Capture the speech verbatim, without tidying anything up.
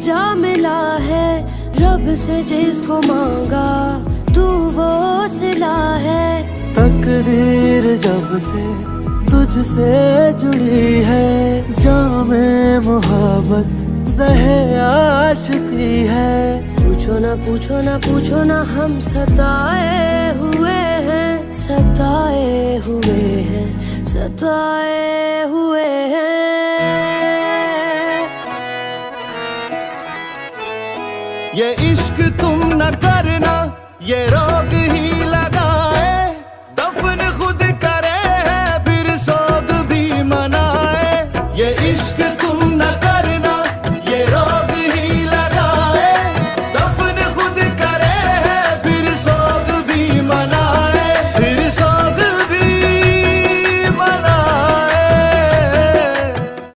जा मिला है, रब से जिसको मांगा तू वो सिला है। तकदीर जब से तुझसे जुड़ी है, जामे मोहब्बत ज़हे आशिकी है। पूछो ना पूछो ना पूछो ना हम सताए हुए हैं, सताए हुए हैं, सताए हुए हैं। ये इश्क तुम न करना, ये रोग ही